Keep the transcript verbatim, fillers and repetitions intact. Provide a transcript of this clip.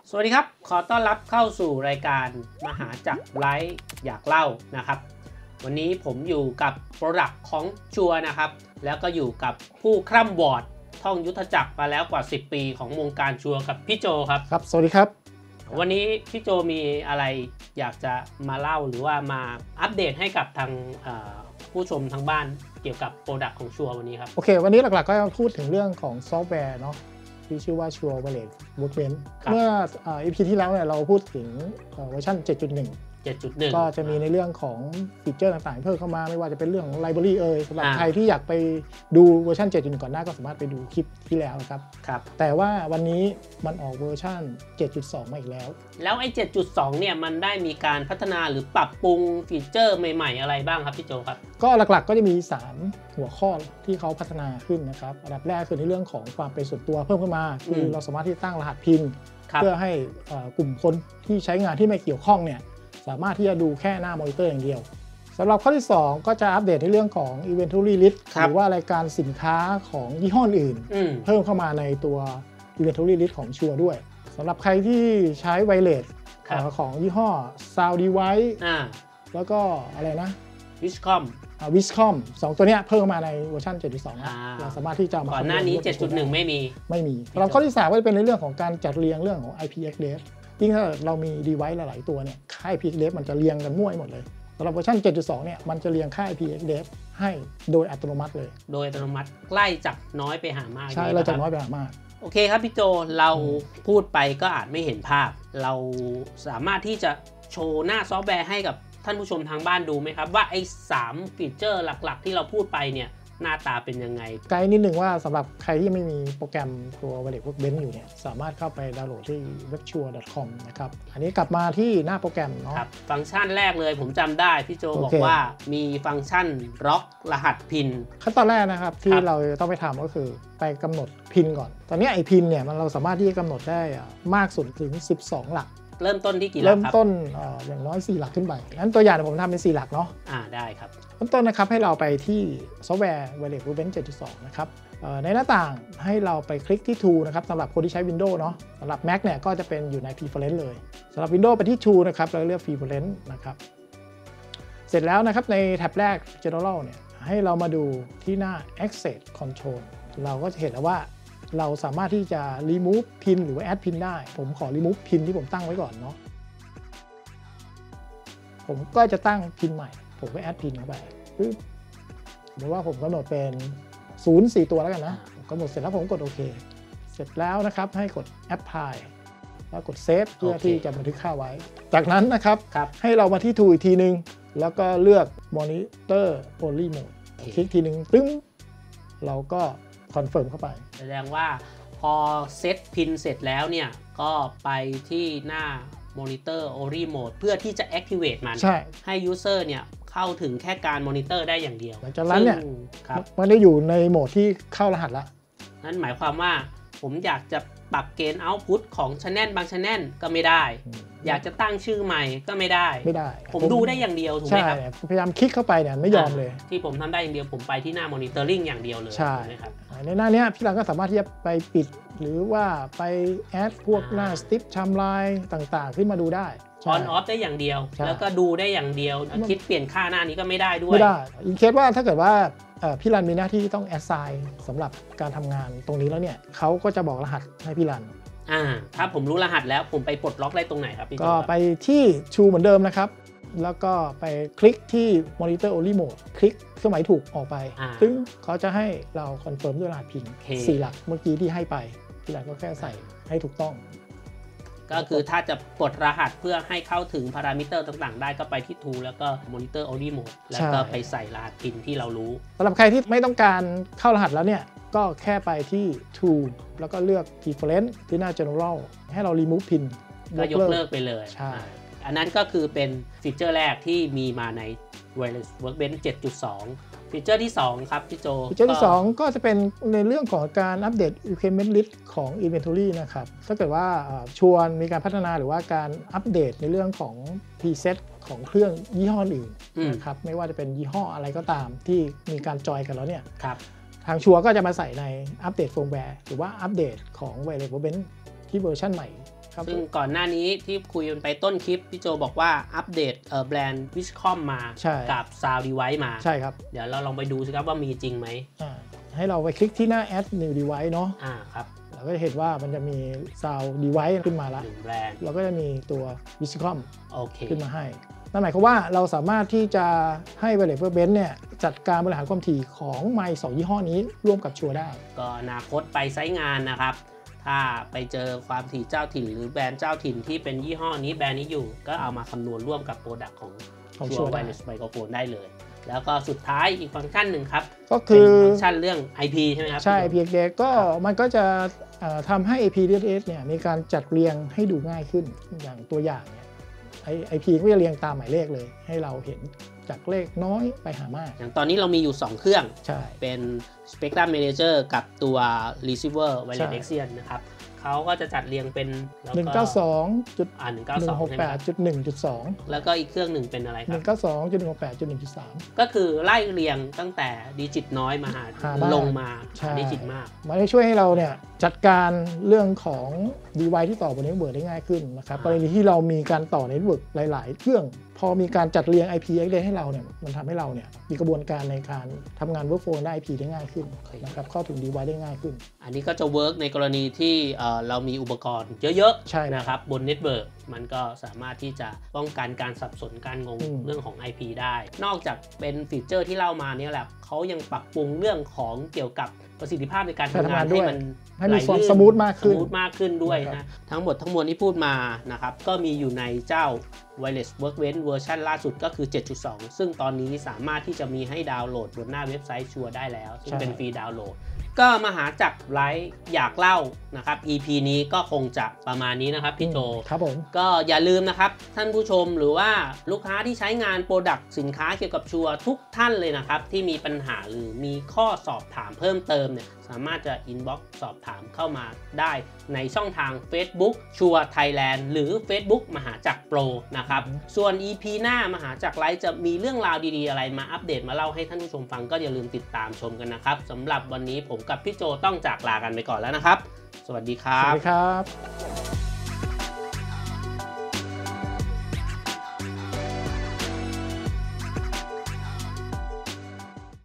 สวัสดีครับขอต้อนรับเข้าสู่รายการมหาจักรไลฟ์อยากเล่านะครับวันนี้ผมอยู่กับโปรดักต์ของชัวร์นะครับแล้วก็อยู่กับผู้คร่ำวอร์ดท่องยุทธจักรมาแล้วกว่าสิบปีของวงการชัวร์กับพี่โจครับครับสวัสดีครับวันนี้พี่โจมีอะไรอยากจะมาเล่าหรือว่ามาอัปเดตให้กับทางผู้ชมทางบ้านเกี่ยวกับโปรดักต์ของชัวร์วันนี้ครับโอเควันนี้หลักๆก็จะพูดถึงเรื่องของซอฟต์แวร์เนาะที่ชื่อว่า Sure Wireless Workbench เมื่อ อี พี ที่แล้วเนี่ยเราพูดถึงเวอร์ชัน เจ็ดจุดหนึ่งเจ็ดจุดหนึ่งก็จะมีในเรื่องของฟีเจอร์ต่างๆเพิ่มเข้ามาไม่ว่าจะเป็นเรื่องของ Library เอ่ยสำหรับใครที่อยากไปดูเวอร์ชัน เจ็ดจุดหนึ่ง ก่อนหน้าก็สามารถไปดูคลิปที่แล้วนะครับครับแต่ว่าวันนี้มันออกเวอร์ชัน เจ็ดจุดสอง มาอีกแล้วแล้วไอ้ เจ็ดจุดสอง เนี่ยมันได้มีการพัฒนาหรือปรับปรุงฟีเจอร์ใหม่ๆอะไรบ้างครับพี่โจครับก็หลักๆก็จะมีสามหัวข้อที่เขาพัฒนาขึ้นนะครับอันดับแรกคือในเรื่องของความเป็นส่วนตัวเพิ่มขึ้นมาคือเราสามารถที่จะตั้งรหัสพินเพื่อให้กลุ่มคนที่ใช้งานที่ไม่เกี่ยวข้องเนี่ยสามารถที่จะดูแค่หน้ามอนิเตอร์อย่างเดียวสำหรับข้อที่สองก็จะอัปเดตในเรื่องของ Inventory List หรือว่ารายการสินค้าของยี่ห้ออื่นเพิ่มเข้ามาในตัว Inventory List ของชัวร์ด้วยสำหรับใครที่ใช้ไวเลสของยี่ห้อ Sound Device แล้วก็อะไรนะ Wishcom Wishcom สองตัวนี้เพิ่มเข้ามาในเวอร์ชัน เจ็ดจุดสอง เราสามารถที่จะมาก่อนหน้านี้ เจ็ดจุดหนึ่ง ไม่มีไม่มีสำหรับข้อที่สามก็จะเป็นในเรื่องของการจัดเรียงเรื่องของ ไอ พี address ยิ่งถ้าเรามี device หลายๆตัวเนี่ยค่า ไอ พี address มันจะเรียงกันมั่วหมดเลยสำหรับเวอร์ชัน เจ็ดจุดสอง เนี่ยมันจะเรียงค่า ไอ พี address ให้โดยอัตโนมัติเลยโดยอัตโนมัติไล่จากน้อยไปหามากใช่ไล่จากน้อยไปหามากโอเคครับพี่โจเราพูดไปก็อาจไม่เห็นภาพเราสามารถที่จะโชว์หน้าซอฟต์แวร์ให้กับท่านผู้ชมทางบ้านดูไหมครับว่าไอ้สามฟีเจอร์หลักๆที่เราพูดไปเนี่ยหน้าตาเป็นยังไงไกด์นิดนึงว่าสำหรับใครที่ไม่มีโปรแกรมตัว Wireless Workbench อยู่เนี่ยสามารถเข้าไปดาวน์โหลดที่ เว็บชัวร์ ดอท คอม นะครับอันนี้กลับมาที่หน้าโปรแกรมเนาะครับฟังก์ชันแรกเลยผมจำได้พี่โจบอกว่ามีฟังก์ชันล็อกรหัสพินขั้นตอนแรกนะครับที่เราต้องไปทำก็คือไปกำหนดพินก่อนตอนนี้ไอพินเนี่ยมันเราสามารถที่จะกำหนดได้มากสุดถึงสิบสองหลักเริ่มต้นที่กี่หลักครับเริ่มต้นอย่างน้อยสี่หลักขึ้นไปงั้นตัวอย่างผมทำเป็นสี่หลักเนาะอ่าได้ครับเริ่มต้นนะครับให้เราไปที่ซอฟต์แวร์ Wireless Workbench เจ็ดจุดสอง นะครับในหน้าต่างให้เราไปคลิกที่ Tool นะครับสำหรับคนที่ใช้ Windows เนาะสำหรับ Mac เนี่ยก็จะเป็นอยู่ใน Preference เลยสำหรับ Windows ไปที่ Tool นะครับแล้วเลือก Preference นะครับเสร็จแล้วนะครับในแท็บแรก General เนี่ยให้เรามาดูที่หน้า Access Control เราก็จะเห็นแล้วว่าเราสามารถที่จะ remove pin หรือว่า add pin ได้ผมขอ remove pin ที่ผมตั้งไว้ก่อนเนาะผมก็จะตั้ง pin ใหม่ผมก็ add pin เข้าไปปึ๊บหรือว่าผมกำหนดเป็นศูนย์ สี่ตัวแล้วกันนะกำหนดเสร็จแล้วผมกดโอเคเสร็จแล้วนะครับให้กด apply แล้วกด save เพื่อที่จะบันทึกค่าไว้จากนั้นนะครับให้เรามาที่ Tool อีกทีนึงแล้วก็เลือก monitor only mode คลิกทีนึงตึ้งเราก็คอนเฟิร์มเข้าไปแสดงว่าพอเซตพินเสร็จแล้วเนี่ยก็ไปที่หน้า Monitor Only Mode เพื่อที่จะ Activate มันใช่ให้ User เนี่ยเข้าถึงแค่การมอนิเตอร์ได้อย่างเดียวหลังจากนั้นเนี่ยมันได้อยู่ในโหมดที่เข้ารหัสแล้วนั่นหมายความว่าผมอยากจะปรับเกณฑ์ Output ของ Channel บาง Channel ก็ไม่ได้อยากจะตั้งชื่อใหม่ก็ไม่ได้ไม่ได้ผมดูได้อย่างเดียวถูกไหมครับพยายามคลิกเข้าไปเนี่ยไม่ยอมเลยที่ผมทำได้อย่างเดียวผมไปที่หน้า Monitoring อย่างเดียวเลยใช่ครับในหน้านี้พี่เราก็สามารถที่จะไปปิดหรือว่าไปแอดพวกหน้าสติ๊ปชำลายต่างๆขึ้นมาดูได้ออนออฟได้อย่างเดียวแล้วก็ดูได้อย่างเดียวคิดเปลี่ยนค่าหน้านี้ก็ไม่ได้ด้วยไม่ได้อินเคสว่าถ้าเกิดว่าพี่รันมีหน้าที่ต้องแอสไซน์สำหรับการทำงานตรงนี้แล้วเนี่ยเขาก็จะบอกรหัสให้พี่รันอ่าถ้าผมรู้รหัสแล้วผมไปปลดล็อกได้ตรงไหนครับพี่ก็ไปที่ชูเหมือนเดิมนะครับแล้วก็ไปคลิกที่ Monitor Only Mode คลิกเครื่องหมายถูกออกไปซึ่งเขาจะให้เราคอนเฟิร์มด้วยรหัสพินสี่หลักเมื่อกี้ที่ให้ไปพี่รันก็แค่ใส่ให้ถูกต้องก็คือถ้าจะกดรหัสเพื่อให้เข้าถึงพารามิเตอร์ต่างๆได้ก็ไปที่ Tool แล้วก็ Monitor Only Mode แล้วก็ไปใส่รหัสพินที่เรารู้สำหรับใครที่ไม่ต้องการเข้ารหัสแล้วเนี่ยก็แค่ไปที่ Tool แล้วก็เลือก Preference ที่หน้า General ให้เรา remove pin ก็ยกเลิกไปเลยใช่อันนั้นก็คือเป็นฟีเจอร์แรกที่มีมาใน Wireless Workbench เจ็ดจุดสอง ฟีเจอร์ที่สองครับพี่โจฟีเจอร์ที่สองก็จะเป็นในเรื่องของการอัปเดต Requirement List ของ Inventory นะครับถ้าเกิดว่าชวนมีการพัฒนาหรือว่าการอัปเดตในเรื่องของ Preset ของเครื่องยี่ห้ออื่นนะครับไม่ว่าจะเป็นยี่ห้ออะไรก็ตามที่มีการจอยกันแล้วเนี่ยทางชัวร์ก็จะมาใส่ในอัปเดตเฟิร์มแวร์หรือว่าอัปเดตของ Wireless Workbench ที่เวอร์ชันใหม่ซึ่งก่อนหน้านี้ที่คุยกันไปต้นคลิปพี่โจบอกว่าอัปเดตเอ่อแบรนด์ Wishcom มากับ Sound Device มาใช่ครับเดี๋ยวเราลองไปดูสิครับว่ามีจริงไหมให้เราไปคลิกที่หน้า Add New Device เนาะอ่าครับเราก็จะเห็นว่ามันจะมี Sound Device ขึ้นมาแล้วหนึ่งแบรนด์เราก็จะมีตัว Wishcom โอเคขึ้นมาให้นั่นหมายความว่าเราสามารถที่จะให้ Wireless Workbench เนี่ยจัดการบริหารความถี่ของไมค์สองยี่ห้อนี้ร่วมกับชัวร์ได้ก็อนาคตไปไซต์งานนะครับถ้าไปเจอความถี่เจ้าถิ่นหรือแบรนด์เจ้าถิ่นที่เป็นยี่ห้อนี้แบรนด์นี้อยู่ก็เอามาคำนวณร่วมกับโปรดักต์ของชัวร์ Wireless Microphone ได้เลยแล้วก็สุดท้ายอีกฟังก์ชันหนึ่งครับก็คือฟังก์ชันเรื่อง ไอ พี ใช่ไหมครับใช่ ไอ พี Exec ก็มันก็จะทำให้ ไอ พี ดี เอส เนี่ยมีการจัดเรียงให้ดูง่ายขึ้นอย่างตัวอย่างเนี่ยไอ พี ก็จะเรียงตามหมายเลขเลยให้เราเห็นจากเลขน้อยไปหามากอย่างตอนนี้เรามีอยู่สองเครื่องใช่เป็น Spectrum Manager กับตัว Receiver Wireless Nexion นะครับเขาก็จะจัดเรียงเป็นหนึ่งเก้าสองจุดหนึ่งเก้าสองหกแปดจุดหนึ่งจุดสองแล้วก็อีกเครื่องหนึ่งเป็นอะไรครับหนึ่งเก้าสองจุดหนึ่งหกแปดจุดหนึ่งจุดสามก็คือไล่เรียงตั้งแต่ดิจิตน้อยมาหาลงมาดิจิตมากมันจะช่วยให้เราเนี่ยจัดการเรื่องของ device ที่ต่อบนเน็ตเวิร์กได้ง่ายขึ้นนะครับกรณีที่เรามีการต่อเน็ตเวิร์กหลายๆเครื่องพอมีการจัดเรียง ไอ พี Exec ให้เราเนี่ยมันทำให้เราเนี่ยมีกระบวนการในการทำงาน workflow ได้ ไอ พี ได้ง่ายขึ้นนะครับเข้าถึง device ได้ง่ายขึ้นอันนี้ก็จะเวิร์กในกรณีที่เรามีอุปกรณ์เยอะๆใช่นะครับบนเน็ตเวิร์กมันก็สามารถที่จะป้องกันการสับสนการงงเรื่องของ ไอ พี ได้นอกจากเป็นฟีเจอร์ที่เล่ามาเนี่ยแหละเขายังปรับปรุงเรื่องของเกี่ยวกับประสิทธิภาพในการทำงานให้มันให้มีความสมูทมากขึ้นสมูทมากขึ้นด้วยนะทั้งหมดทั้งมวลที่พูดมานะครับก็มีอยู่ในเจ้า Wireless Workbench เวอร์ชันล่าสุดก็คือ เจ็ดจุดสอง ซึ่งตอนนี้สามารถที่จะมีให้ดาวน์โหลดบนหน้าเว็บไซต์ชัวร์ได้แล้วซึ่งเป็นฟรีดาวน์โหลดก็มาหาจักรไลฟ์อยากเล่านะครับ อี พี นี้ก็คงจะประมาณนี้นะครับพี่โจครับผมก็อย่าลืมนะครับท่านผู้ชมหรือว่าลูกค้าที่ใช้งานโปรดักต์สินค้าเกี่ยวกับชัวร์ทุกท่านเลยนะครับที่มีปัญหาหรือมีข้อสอบถามเพิ่มเติมเนี่ยสามารถจะอินบ็อกซ์สอบถามเข้ามาได้ในช่องทาง Facebook ชัวร์ไทยแลนด์หรือ Facebook มหาจักรโปรนะครับส่วน อี พี หน้ามหาจักรไลฟ์จะมีเรื่องราวดีๆอะไรมาอัปเดตมาเล่าให้ท่านผู้ชมฟังก็อย่าลืมติดตามชมกันนะครับสำหรับวันนี้ผมกับพี่โจต้องจากลากันไปก่อนแล้วนะครับสวัสดีครับสวัสดีครับ